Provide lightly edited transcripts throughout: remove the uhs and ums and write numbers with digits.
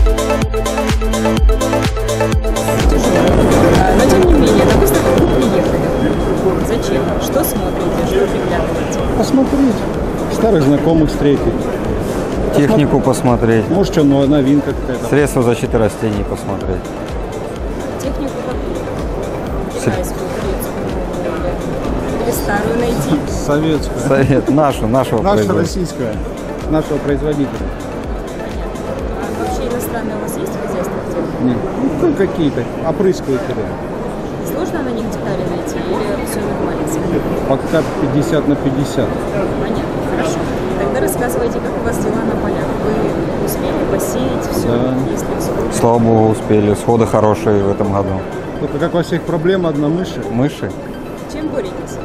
Но тем не менее, на выставку вы приехали. Зачем? Что смотрите? Что приглядываете? Посмотреть. Старых знакомых встретить. Технику посмотреть. Может, что новинка какая-то. Средства защиты растений посмотреть. Технику какую? Китайскую, турецкую или старую найти? Советская. Совет нашего Наша производителя. российская. Нашего производителя. Понятно. А вообще иностранные у вас есть хозяйства техники? Нет. Ну, какие-то опрыскиватели. Сложно на них детали найти или все нормально? Пока 50 на 50. Понятно, хорошо. Тогда рассказывайте, как у вас дела на полях. Вы успели посеять все, Да. если все. Слава богу, успели. Сходы хорошие в этом году. Только как во всех проблема, одна мыши. Мыши. Чем боретесь?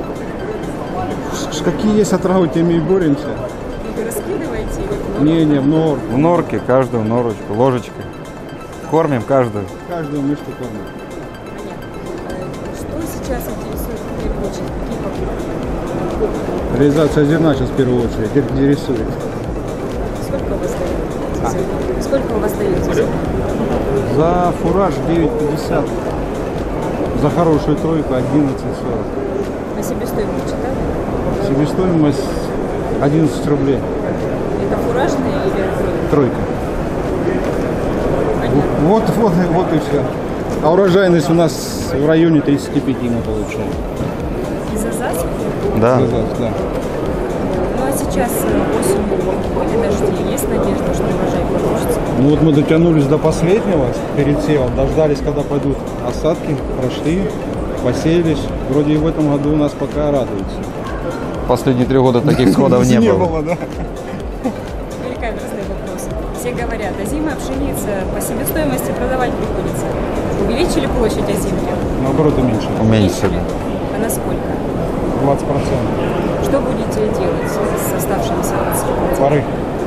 Какие есть отравы, теми и боремся. Вы раскидываете или Не, в нор. В норке, каждую норочку, ложечкой. Кормим каждую. Каждую мышку кормим. Понятно. Что сейчас интересует в первую очередь? Какие покупки? Реализация зерна сейчас в первую очередь интересует. Сколько у вас дается зерна? Сколько у вас дается зерна? За фураж 9,50. За хорошую тройку 11,40. На себестоимость читали? Себестоимость 11 рублей. Это фуражные или Тройка. понятно? Вот и все. А урожайность у нас в районе 35 мы получаем. Из-за засухи? Да. Да. Ну а сейчас осенью были дожди, есть надежда, что урожай получится? Ну вот мы дотянулись до последнего, перед севом, дождались, когда пойдут осадки, прошли, посеялись. Вроде и в этом году у нас пока радуется. Последние 3 года таких сходов не было. Да. Великий простой вопрос. Все говорят, озимая пшеница по себестоимости продавать приходится. Увеличили площадь озимки? Наоборот, уменьшили. Уменьшили. А на сколько? 20%. Что будете делать с оставшимися 20%? Пары.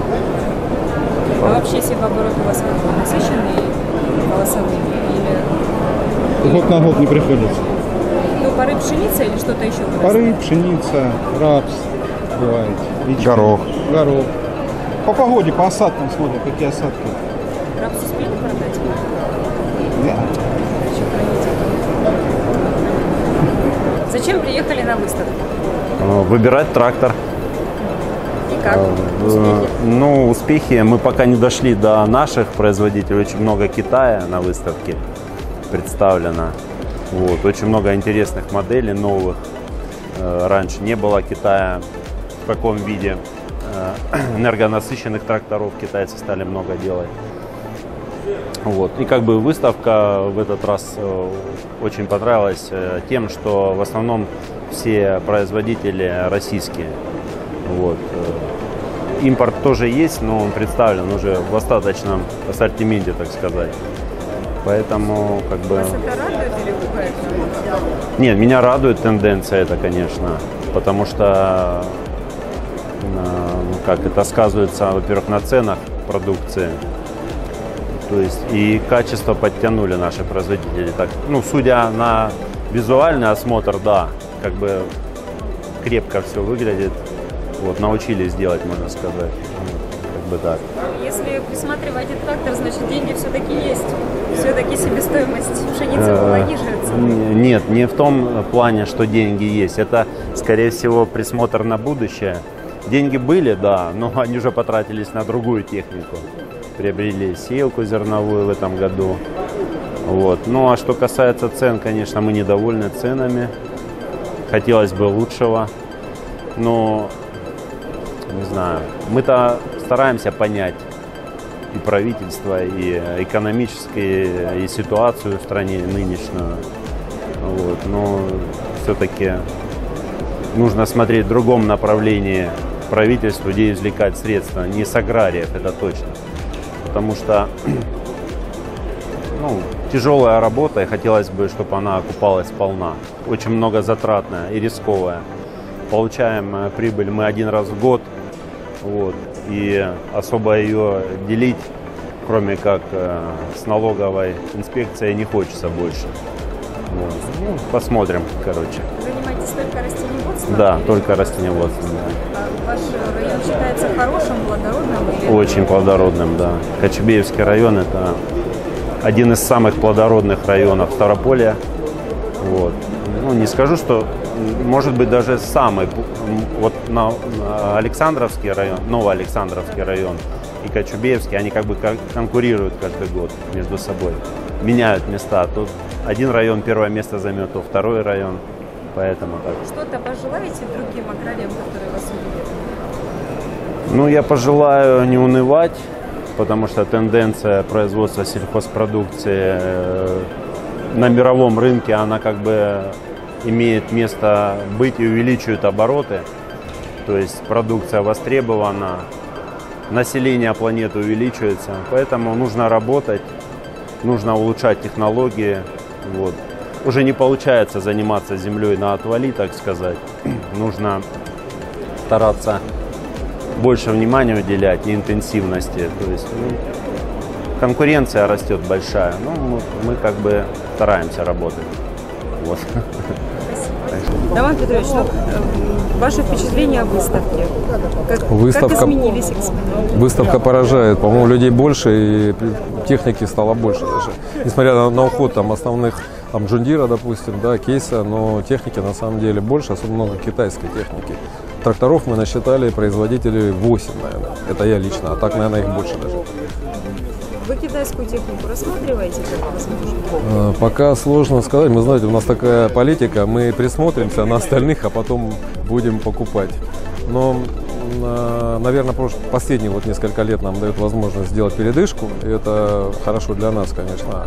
А вообще севооборот у вас какой? Насыщенный волосовыми или Год на год не приходится. ну, пары пшеница или что-то еще? Пары, пшеница, рапс бывает. ячмень, Горох. Горох. По погоде, по осадкам смотрим, какие осадки. Рапс успели продать? Да. Еще храните. Зачем приехали на выставку? Выбирать трактор. И как? Успехи? Ну, успехи. Мы пока не дошли до наших производителей. Очень много Китая на выставке представлено. Вот. Очень много интересных моделей новых. Раньше не было Китая в таком виде. Энергонасыщенных тракторов китайцы стали много делать. Вот. И как бы выставка в этот раз очень понравилась тем, что в основном все производители российские. Вот. Импорт тоже есть, но он представлен уже в остаточном ассортименте, так сказать. Поэтому как бы... Вас это радует или пугает? Нет, меня радует тенденция это, конечно, потому что ну, как это сказывается, во-первых, на ценах продукции. То есть и качество подтянули наши производители. Так, ну, судя на визуальный осмотр, да, как бы крепко все выглядит. Вот, научились делать, можно сказать. Как бы так. Если присматриваете трактор, значит деньги все-таки есть. Все-таки себестоимость пшеницы была ниже цены. Нет, не в том плане, что деньги есть. Это, скорее всего, присмотр на будущее. Деньги были, да, но они уже потратились на другую технику. Приобрели сеялку зерновую в этом году. Вот. Ну а что касается цен, конечно, мы недовольны ценами. Хотелось бы лучшего. Но, не знаю, мы-то стараемся понять и правительство, и экономическую, и ситуацию в стране нынешнюю. Вот. Но все-таки нужно смотреть в другом направлении правительству, где извлекать средства. Не с аграриев, это точно. Потому что ну, тяжелая работа, и хотелось бы, чтобы она окупалась сполна. Очень многозатратная и рисковая. Получаем прибыль мы один раз в год, вот, и особо ее делить, кроме как с налоговой инспекцией, не хочется больше. Вот. Ну, посмотрим, короче. Занимаетесь только растениеводством? растениеводство? Да, только растениеводство. Да. А ваш район считается хорошим, плодородным? Или... Очень плодородным, да. Кочубеевский район – это один из самых плодородных районов Ставрополья. Вот. Ну, не скажу, что, может быть, даже самый. Вот на Александровский район, Новоалександровский район и Кочубеевский, они как бы конкурируют каждый год между собой. Меняют места. Тут один район первое место займет, то второй район. Поэтому так. Что-то пожелаете другим аграриям, которые вас увидят? Ну, я пожелаю не унывать, потому что тенденция производства сельхозпродукции на мировом рынке, она как бы имеет место быть и увеличивает обороты. То есть продукция востребована, население планеты увеличивается, поэтому нужно работать, нужно улучшать технологии. Вот. Уже не получается заниматься землей на отвали, так сказать. Нужно стараться больше внимания уделять и интенсивности. То есть конкуренция растет большая. Ну, мы как бы стараемся работать. Вот. Роман Петрович, ваше впечатление о выставке? Как изменились экспоненты? Выставка поражает. По-моему, людей больше и техники стало больше даже. Несмотря на уход там основных там Джундира, допустим, да, кейса, но техники на самом деле больше, особенно много китайской техники. Тракторов мы насчитали производителей 8, наверное. Это я лично, а так, наверное, их больше даже. Вы китайскую технику рассматриваете как возможно? Пока сложно сказать. Мы, знаете, у нас такая политика, мы присмотримся на остальных, а потом будем покупать. Но, наверное, последние вот несколько лет нам дают возможность сделать передышку, и это хорошо для нас, конечно.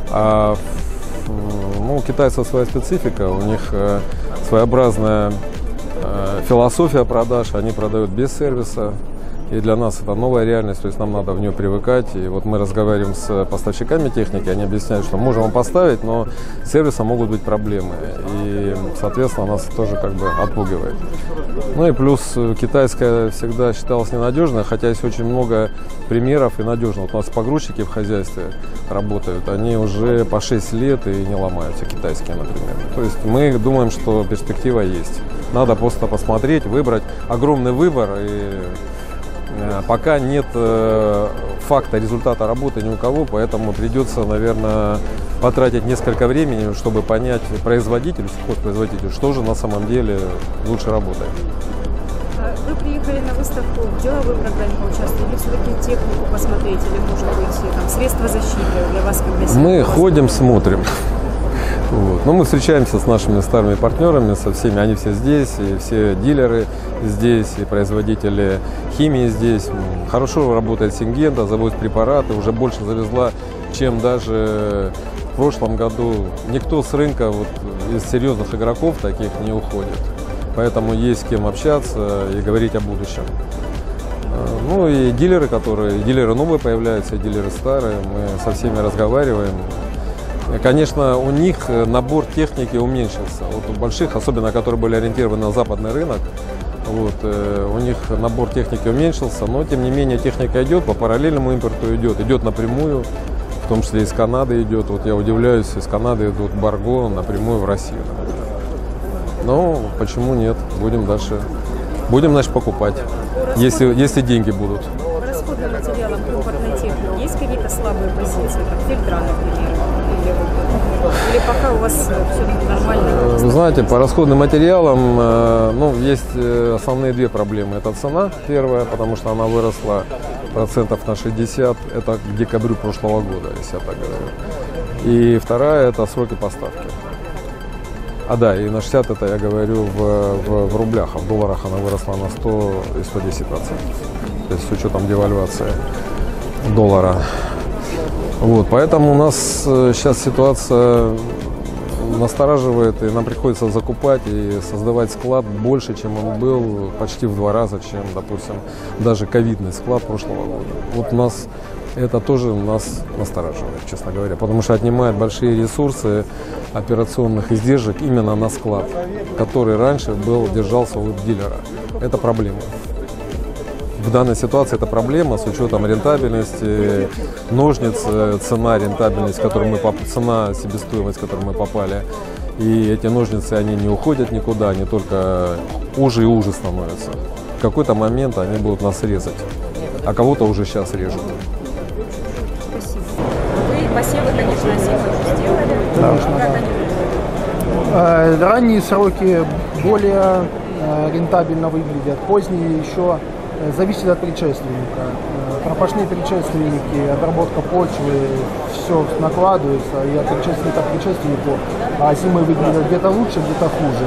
Ну, у китайцев своя специфика, у них своеобразная философия продаж, они продают без сервиса. И для нас это новая реальность, то есть нам надо в нее привыкать. И вот мы разговариваем с поставщиками техники, они объясняют, что можем вам поставить, но с сервисом могут быть проблемы. И, соответственно, нас тоже как бы отпугивает. Ну и плюс китайская всегда считалась ненадежной, хотя есть очень много примеров и надежно. Вот у нас погрузчики в хозяйстве работают, они уже по 6 лет и не ломаются, китайские, например. То есть мы думаем, что перспектива есть. Надо просто посмотреть, выбрать. Огромный выбор, и пока нет факта, результата работы ни у кого, поэтому придется, наверное, потратить несколько времени, чтобы понять производителю, сельхозпроизводителю, что же на самом деле лучше работает. Вы приехали на выставку в деловой программе поучаствовать, или все-таки технику посмотреть, или, может быть, там, средства защиты для вас, как для себя? Мы ходим, смотрим. Вот. Но мы встречаемся с нашими старыми партнерами, со всеми, они все здесь, и все дилеры здесь, и производители химии здесь. Хорошо работает Сингента, завозит препараты, уже больше завезла, чем даже в прошлом году. Никто с рынка вот, из серьезных игроков таких не уходит, поэтому есть с кем общаться и говорить о будущем. Ну и дилеры новые появляются, и дилеры старые, мы со всеми разговариваем. Конечно, у них набор техники уменьшился. Вот у больших, особенно которые были ориентированы на западный рынок, вот, у них набор техники уменьшился, но тем не менее техника идет, по параллельному импорту идет напрямую, в том числе из Канады идет. Вот я удивляюсь, из Канады идут Барго напрямую в Россию, например. Но почему нет? Будем дальше. Будем, значит, покупать, если деньги будут. По расходным материалам импортной техники есть какие-то слабые позиции, как фильтра, например? Или пока у вас все нормально? Вы знаете, по расходным материалам есть основные две проблемы. Это цена первая, потому что она выросла процентов на 60. Это к декабрю прошлого года, если я так говорю. И вторая – это сроки поставки. И на 60 это я говорю в рублях, а в долларах она выросла на 100 и 110%. То есть с учетом девальвации доллара. Вот, поэтому у нас сейчас ситуация настораживает, и нам приходится закупать и создавать склад больше, чем он был, почти в 2 раза, чем, допустим, даже ковидный склад прошлого года. Вот это тоже нас настораживает, честно говоря, потому что отнимает большие ресурсы операционных издержек именно на склад, который раньше держался у дилера. Это проблема. В данной ситуации это проблема с учетом рентабельности, ножниц, цена, рентабельность, цена, себестоимость, в которую мы попали. И эти ножницы, они не уходят никуда, они только уже и уже становятся. В какой-то момент они будут нас резать, а кого-то уже сейчас режут. Спасибо. Вы посевы, конечно, зимой сделали. Да. Как они выглядят? Ранние сроки более рентабельно выглядят, поздние еще зависит от предшественника. Пропашные предшественники, обработка почвы, все накладывается, и от предшественника к предшественнику, а зимой выглядят где-то лучше, где-то хуже.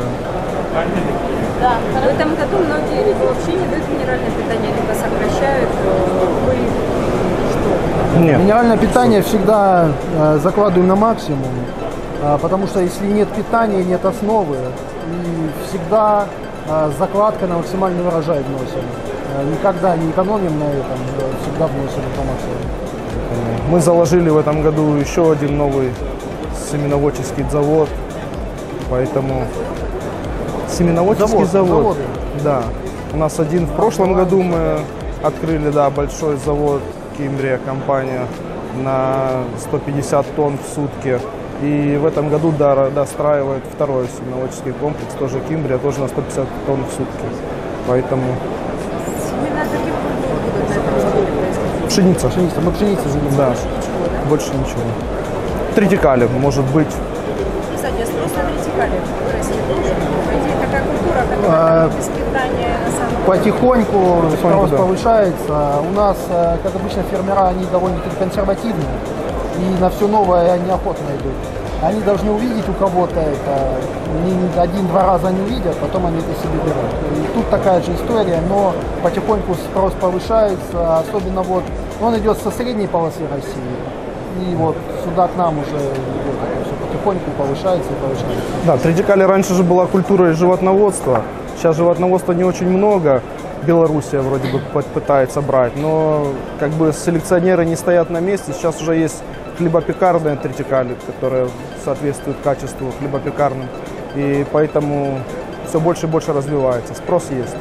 В этом году многие либо вообще не дают минеральное питание, либо сокращают. Вы что? Нет. Минеральное питание всегда закладываем на максимум, потому что если нет питания, нет основы, и всегда закладка на максимальный урожай вносим. Никогда не экономим на этом, всегда вносим по максимуму. Мы заложили в этом году еще один новый семеноводческий завод, поэтому семеноводческий завод. Да, у нас один в прошлом году мы открыли, да, большой завод Кимбрия, компания на 150 тонн в сутки. И в этом году достраивает второй семеноводческий комплекс, тоже Кимбрия, тоже на 150 тонн в сутки. Поэтому Семена каких культур будут на этом заводе происходить? пшеница. Мы пшеницей занимаемся. Да, больше ничего. Тритикали, может быть. Кстати, спрос на тритикали в России тоже. По идее, такая культура, которая без питания на самом деле. Потихоньку спрос да. повышается. У нас, как обычно, фермера, они довольно-таки консервативны. И на все новое они охотно идут. Они должны увидеть у кого-то это, один-два раза они увидят, потом они это себе берут. И тут такая же история, но потихоньку спрос повышается, особенно вот, он идет со средней полосы России. И вот сюда к нам уже идет это все потихоньку повышается и повышается. Да, тритикали раньше же была культурой животноводства. Сейчас животноводства не очень много. Белоруссия вроде бы пытается брать, но как бы селекционеры не стоят на месте. Сейчас уже есть хлебопекарные тритикали, которые соответствуют качеству хлебопекарным. И поэтому все больше и больше развивается. Спрос есть.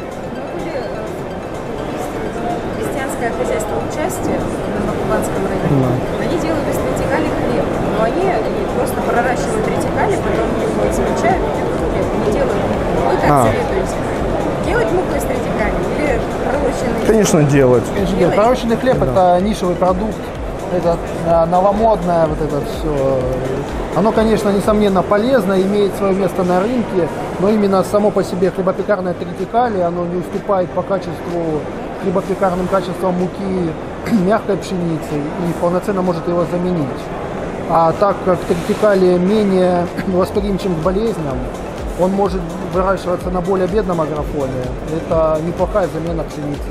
Крестьянское хозяйство участие на Кубанском районе. Они делают из тритикали хлеб. Но они просто проращивают тритикали, потом его измельчают и делают хлеб. Не делают муку. Вы как советуете? Делать муку из тритикали или пророщенный? Конечно, делать. Пророщенный хлеб это нишевый продукт. Это новомодное, вот это все. Оно, конечно, несомненно полезно, имеет свое место на рынке, но именно само по себе хлебопекарное тритикали, оно не уступает по качеству хлебопекарным качествам муки мягкой пшеницы и полноценно может его заменить. А так как тритикали менее восприимчив к болезням, он может выращиваться на более бедном агрофоне. Это неплохая замена пшеницы.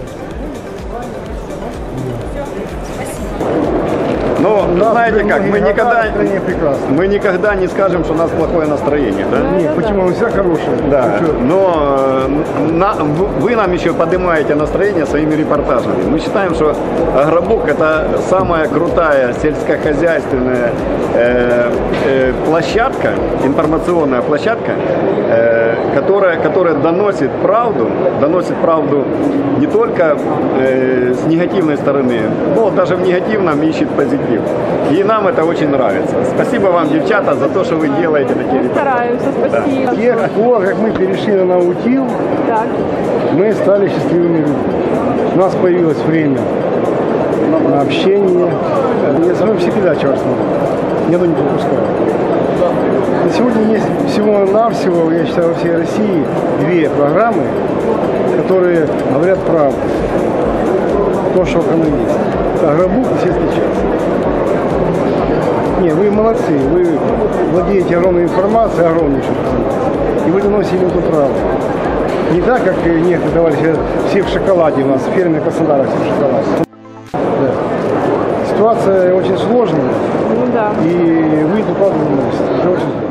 Но знаете как, мы никогда не скажем, что у нас плохое настроение, да? Нет, почему? У всех хорошее. Да, но вы нам еще поднимаете настроение своими репортажами. Мы считаем, что Агробук — это самая крутая сельскохозяйственная площадка, информационная площадка, которая доносит правду не только с негативной стороны, но даже в негативном ищет позитив. И нам это очень нравится. Спасибо вам, девчата, за то, что вы делаете такие репортажи. Стараемся, спасибо. С тех пор, как мы перешли на наутил, мы стали счастливыми людьми. У нас появилось время на общение. Я за мной все передачи вас смотрю. Ни одну не пропускаю. На сегодня есть всего-навсего, я считаю, во всей России 2 программы, которые говорят правду. То, что оно есть. Агробук и сельский час. Не, вы молодцы, вы владеете огромной информацией, огромнейшей. И вы доносите эту правду. Не так, как некоторые товарищи, все в шоколаде у нас, в ферме Краснодара все в шоколаде. Да. Ситуация очень сложная. Ну, да. И вы эту правду доносите. Это очень сложно.